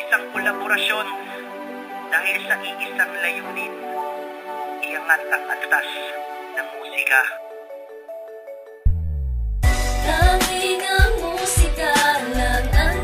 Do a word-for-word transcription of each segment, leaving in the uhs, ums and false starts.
iisang kolaborasyon dahil sa iisang layunin, iangat ang antas ng musika. Tanging ang musika lang ang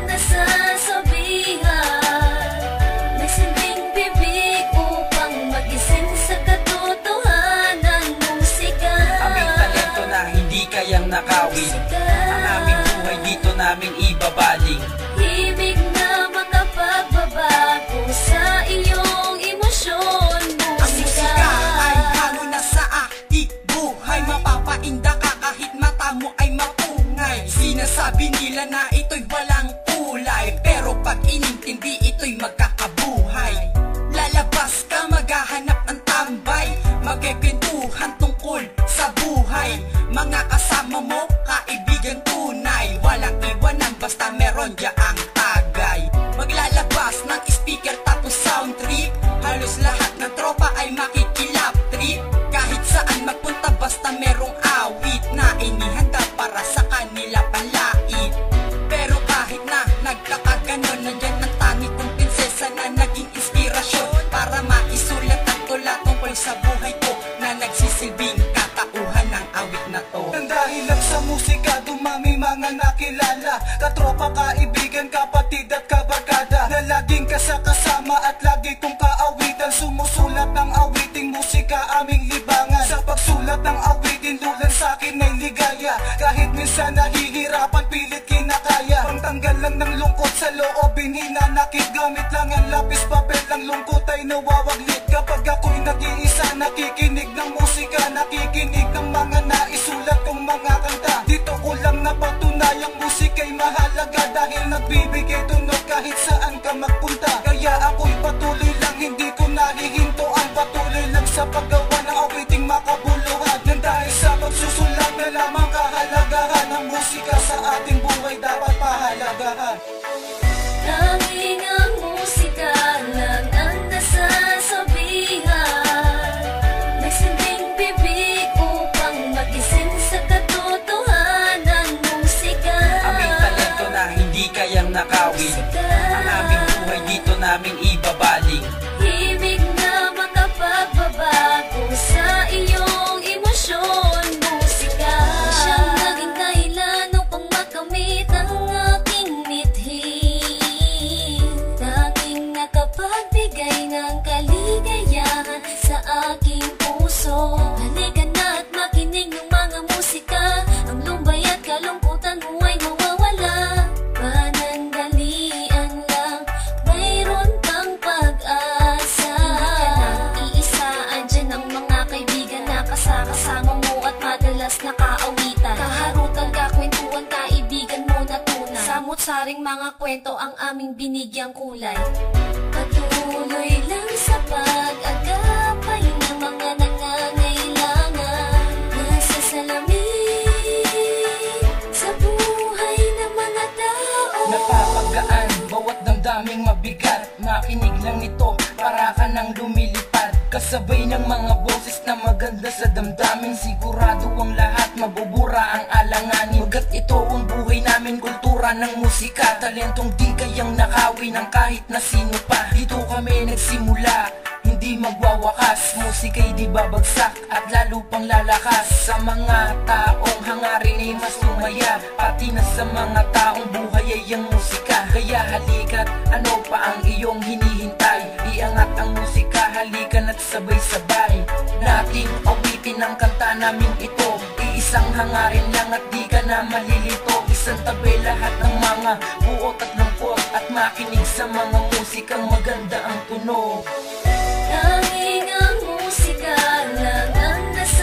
nasasabihan, nagsilbing bibig upang magising sa katotohanan. Musika, aming talento na hindi kayang nakawin, ang aming buhay dito namin ibabaling. himig na makapagbabago sa iyong emosyon. Ang musika ay hangin na sa aking buhay, mapapainda ka kahit mata mo ay mapungay. Sinasabi nila na ito'y walang kulay, pero pag inintindi ito'y magkakabuhay. Lalabas ka, maghahanap ng tambay, magkikwentuhan tungkol sa buhay. Mga kasama mo, kaibigan tunay, walang iwanan basta meron diyaang tagay. Maglalabas ng speaker tapos sound trip, halos lahat ng tropa ay makikilap trip. Kahit saan magpunta basta merong awit na inihanda para sa kanila panlait. Pero kahit na nagkakaganon, nandyan ang tangi kong prinsesa na naging inspirasyon para maisulat ang tula tungkol sa buhay ko na nagsisilbing katauhan ng awit na to. Nang dahil lang sa musika, dumami mga nakilala, katropa, kaibigan, kapatid at kabarkada, na laging kasakasama at lagi kong kaawitan. Sumusulat ng awiting musika, aming libangan. Sa pagsulat ng awitin, lulan sa'kin ay ligaya. Kahit minsan nahihirapan, pilit kinakaya. Pangtanggal lang ng lungkot sa loobin, hinanakit. Gamit lang ang lapis, papel, ang lungkot ay nawawaglit. Kapag ako'y nag-iisa, nakikinig ng musika, nakikinig ng mga naisulat kong mga kanta. Dito ko lang napatunayang musika'y mahalaga, dahil nagbibigay tunog kahit saan ka magpunta. Kaya ako'y patuloy lang, hindi ko nahihinto ang patuloy lang sa paggawa ng awiting makabuluhan. Nang dahil sa pagsusulat na lamang kahalagahan ng musika sa ating buhay dapat pahalagahan. tanging ang musika lang ang nasasabihan, nagsilbing bibig upang magising sa katotohanan. Musika, Aming talento na hindi kayang nakawin, ang aming buhay dito namin ibabaling. himig na makapagbabago sa iyong emosyon. Musika, siyang naging dahilan upang makamit ang aking mithin, tanging nakapagbigay ng kaligayahan sa aking puso. Halika na at makinig ng mga musika, ang lumbay at kalungkutan mo ay mawawala. Panandalian lang, mayroon kang pag-asa. Hindi ka lang iisa, andyan ang mga kaibigan na kasakasama mo at madalas nakaawitan. Kaharutan, kakwentuhan, kaibigan mo na tunay. Samot-saring mga kwento ang aming binigyang kulay. Patuloy lang sa pag-agapay ng mga nangangailangan, nasa salamin sa buhay ng mga tao. Napapagaan, bawat damdaming mabigat, makinig lang nito para ka nang lumilipad. Kasabay ng mga boses na maganda sa damdamin, sigurado ang lahat mabubura ang alanganin. Bagat ito ang buhay namin, kultura ng musika, talentong di kayang nakawin ng kahit na sino pa. Dito kami nagsimula, hindi magwawakas, musika'y di babagsak at lalo pang lalakas. Sa mga taong hangarin ay mas lumaya, pati na sa mga taong buhay ay ang musika. Kaya halika't ano pa ang iyong hinihintay, iangat ang musika, halikan at sabay-sabay nating awitin ang kanta namin ito. Iisang hangarin lang at di ka na malilito, isang tabi lahat ng mga buot at lungkot, at makinig sa mga musikang maganda ang tunog. Tanging ang musika lang ang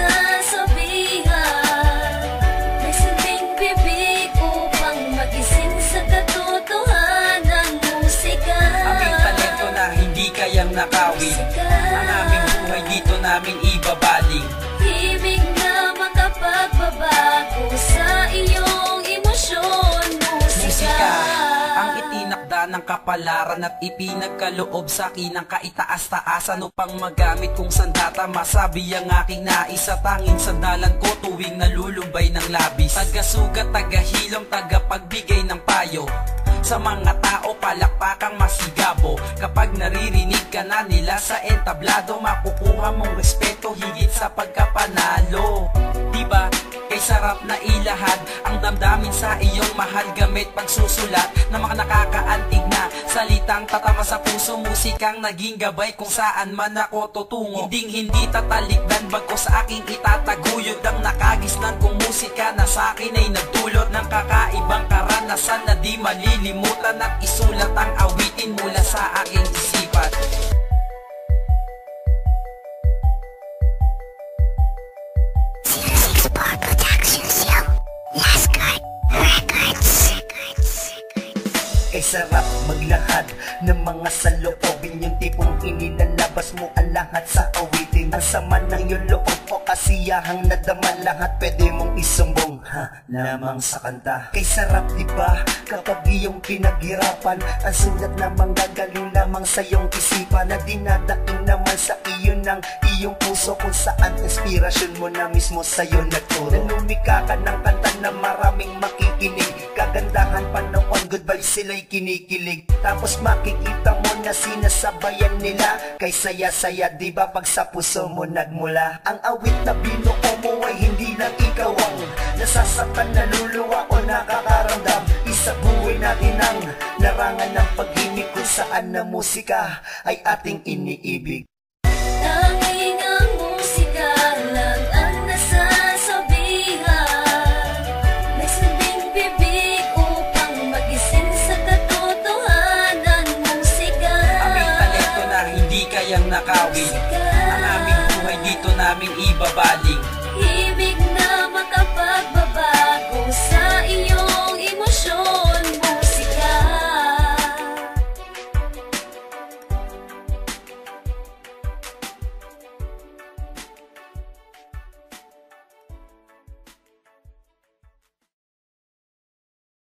nasasabihan, nagsilbing bibig upang magising sa katotohanan. Musika, Aming talento na hindi kayang nakawin, ang aming buhay dito namin ibabaling. himig na makapagbabago sa iyong emosyon. Musika, ang itinakda ng kapalaran at ipinagkaloob sa akin ng kaitaas-taasan upang magamit kong sandata, masabi ang aking nais sa tanging sandalan ko tuwing nalulumbay ng labis. Taga-sugat, taga-hilom, taga-pagbigay ng payo, Sa mga tao palakpakang masigabo. Kapag naririnig ka na nila sa entablado, makukuha mong respeto higit sa pagkapanalo. Diba? Kay sarap na ilahad ang damdamin sa iyong mahal gamit pagsusulat ng mga nakakaantig na salitang tatama sa puso. Musikang naging gabay kung saan man ako tutungo. Hinding hindi tatalikdan bago sa aking itataguyod ang nakagisnan kong musika na sa akin ay nagdulot ng kakaibang karanasan na di malilimutan at isulat ang awitin mula sa aking isipan. Kay sarap maglahad ng mga saloobin, yung tipong inilalabas mo ang lahat sa awitin. Ang sama ng iyong loob o kasiyahang nadama lahat pwede mong isumbong ha lamang sa kanta. Kay sarap diba kapag iyong pinaghirapan ang sulat namang gagaling lamang sa iyong isipan na dinadaing naman sa iyo ng iyong puso kung saan inspirasyon mo na mismo sa'yo nagturo. Nanumika ka ng kanta na maraming makikinig, kagandahan pa noon goodbye sila'y kinikilig. Tapos makikita mo na sinasabayan nila kay saya-saya diba pag sa puso mo nagmula. Ang awit na binuo mo ay hindi lang ikaw ang nasasaktan, naluluwa o nakakaramdam. Isa buhay natin ang larangan ng pag-ibig kung saan na musika ay ating iniibig. Tanging ang musika lang ang nasasabihan, nagsilbing bibig upang magising sa katotohanan. Musika, aming talento na hindi kayang nakawin, ang aming buhay dito namin ibabaling. ibig